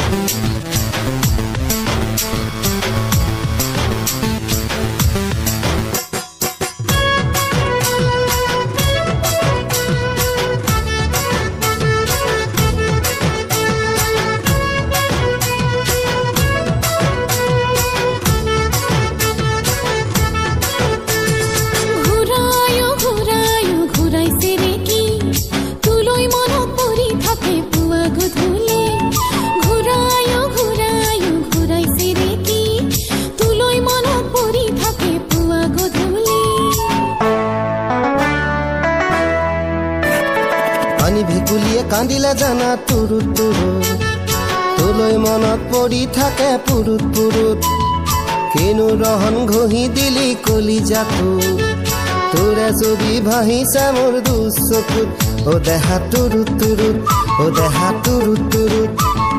কান্দিলে জানা তুৰুত তুৰুত তোলৈ মনত পৰি থাকে পুৰুত পুৰুত কিনো ৰহন ঘহি দিলি কলিজাটো তোৰে ছবি ভাহিছে মোৰ দুচকুত ও দেহা তুৰুত তুৰুত ও দেহা তুৰুত তুৰুত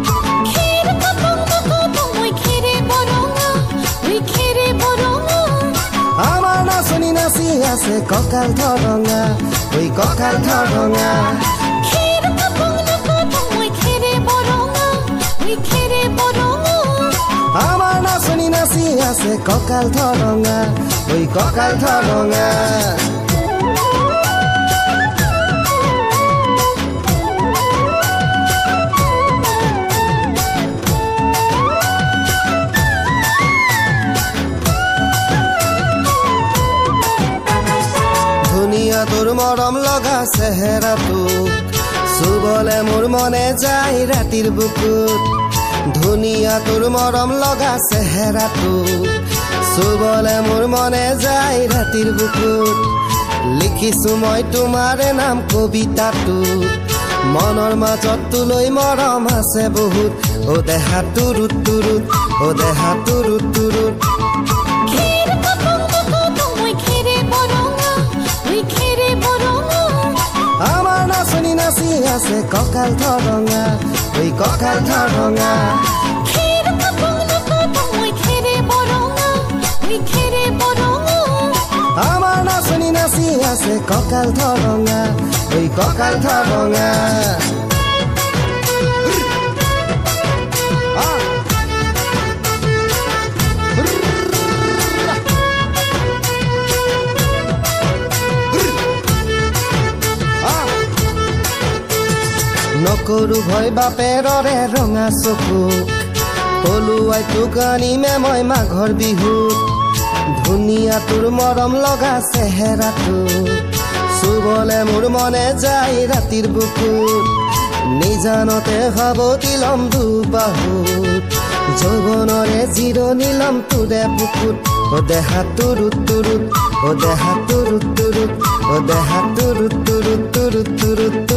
আমাৰ নাচনি নাচি আছে কঁকাল ধৰঙা ঐ কঁকাল ধৰঙা আমার নাচনি নাচি আছে কঁকাল ধৰঙা ঐ কঁকাল ধৰঙা ধুনীয়া তোৰ মৰম লগা চেহেৰাটো চুবলে মোৰ মনে যায় ৰাতিৰ বুকুত ধুনীয়া তোৰ মৰম লগা চেহেৰাটো চুবলে মোৰ মনে যায় ৰাতিৰ বুকুত লিখিছো মই তোমাৰে নাম কবিতাটো মনৰ মাজত তোলৈ মৰম আছে বহুত ও দেহা তুৰুত তুৰুত ও দেহা তুৰুত তুৰুত আমাৰ নাচনি নাচি আছে কঁকাল ধৰঙা ঐ কঁকাল ধৰঙা আমাৰ নাচনি নাচি আছে কঁকাল ধৰঙা ঐ কঁকাল ধৰঙা নকৰো ভয় বাপেৰৰে ৰঙা চকুক পলুৱাই তোক আনিমে মই মাঘৰ বিহুত ধুনীয়া তোৰ মৰম লগা চেহেৰাটো চুবলে মোৰ মনে যায় ৰাতিৰ বুকুত নিজানতে সাৱটি লম দুবাহুত যৌৱনৰে জিৰণি লম তোৰে বুকুত ও দেহা তুৰুত তুৰুত ও দেহা তুৰুত তুৰুত ও দেহা তুৰুত তুৰুত তুৰুত তুৰুত